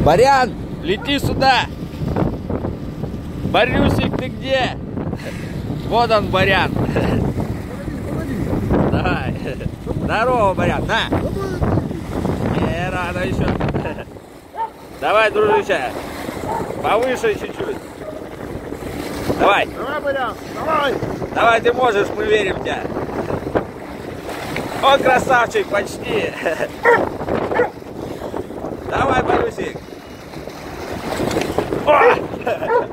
Барян, лети сюда! Борюсик, ты где? Вот он, Барян. Давай. Здорово, Барян, на! Не, рано еще. Давай, дружище. Повыше чуть-чуть. Давай. Давай, Барян, давай. Давай, ты можешь, мы верим в тебя. О, красавчик, почти. Давай, Борисик. О!